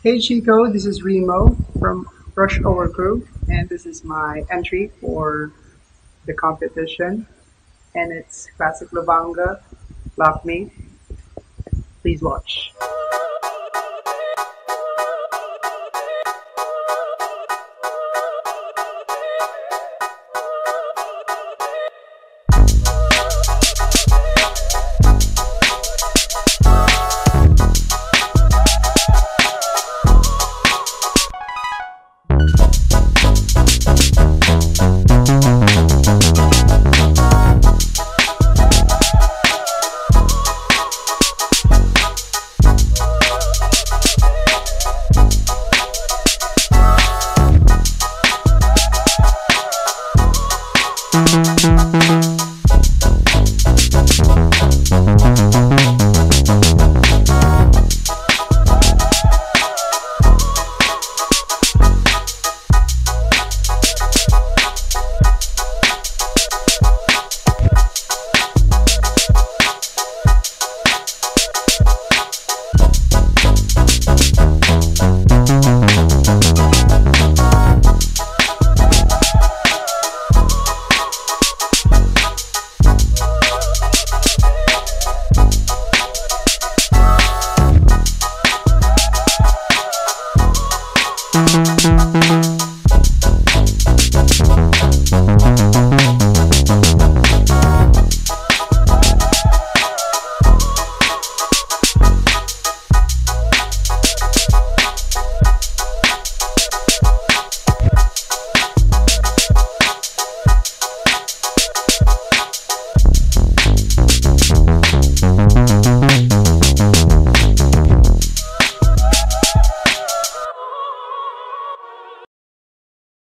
Hey Chico, this is Wrimoe from Rush Hour Crew, and this is my entry for the competition. And it's Classic Luvanga, Lakme. Please watch.